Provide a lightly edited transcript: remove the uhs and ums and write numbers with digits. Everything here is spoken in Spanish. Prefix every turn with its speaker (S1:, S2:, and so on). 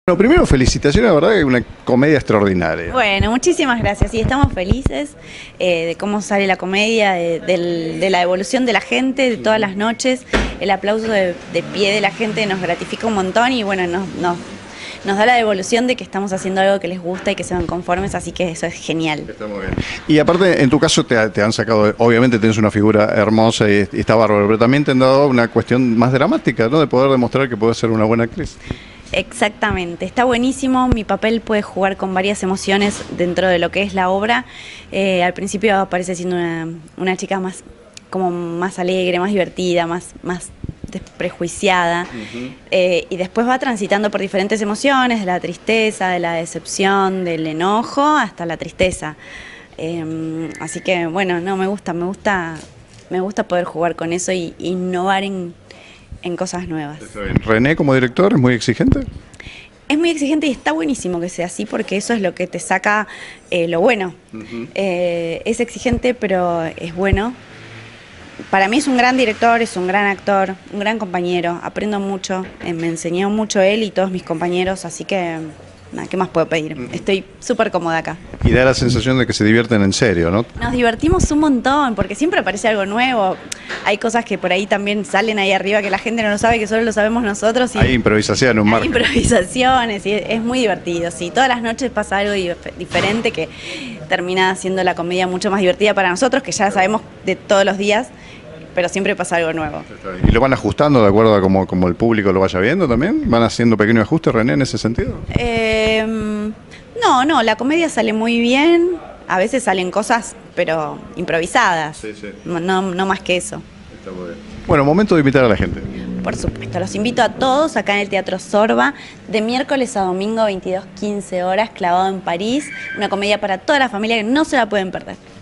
S1: Bueno, primero felicitaciones, la verdad que es una comedia extraordinaria.
S2: Bueno, muchísimas gracias. Y estamos felices de cómo sale la comedia, de la evolución de la gente, de todas las noches. El aplauso de pie de la gente nos gratifica un montón y bueno, nos da la devolución de que estamos haciendo algo que les gusta y que se van conformes, así que eso es genial.
S1: Está muy bien. Y aparte, en tu caso te han sacado, obviamente tenés una figura hermosa y está bárbaro, pero también te han dado una cuestión más dramática, ¿no? De poder demostrar que puedes ser una buena actriz.
S2: Exactamente, está buenísimo, mi papel puede jugar con varias emociones dentro de lo que es la obra. Al principio aparece siendo una chica más alegre, más divertida, más desprejuiciada, y después va transitando por diferentes emociones, de la tristeza, de la decepción, del enojo, hasta la tristeza. Así que bueno, no, me gusta poder jugar con eso y innovar en cosas nuevas.
S1: Está bien. René, como director, es muy exigente.
S2: Es muy exigente y está buenísimo que sea así porque eso es lo que te saca lo bueno. Es exigente pero es bueno. Para mí es un gran director, es un gran actor, un gran compañero. Aprendo mucho, me enseñó mucho él y todos mis compañeros, así que nada, ¿qué más puedo pedir? Estoy súper cómoda acá.
S1: Y da la sensación de que se divierten en serio, ¿no?
S2: Nos divertimos un montón porque siempre aparece algo nuevo. Hay cosas que por ahí también salen ahí arriba que la gente no lo sabe, que solo lo sabemos nosotros. Y
S1: hay improvisación, un marco.
S2: Hay improvisaciones y es muy divertido. Sí, todas las noches pasa algo diferente que termina haciendo la comedia mucho más divertida para nosotros, que ya sabemos de todos los días, pero siempre pasa algo nuevo.
S1: ¿Y lo van ajustando de acuerdo a como el público lo vaya viendo también? ¿Van haciendo pequeños ajustes, René, en ese sentido?
S2: No, la comedia sale muy bien. A veces salen cosas, pero improvisadas.
S1: Sí.
S2: No más que eso.
S1: Está muy bien. Bueno, momento de invitar a la gente.
S2: Por supuesto, los invito a todos acá en el Teatro Sorba, de miércoles a domingo, 22:15 horas, clavado en París. Una comedia para toda la familia que no se la pueden perder.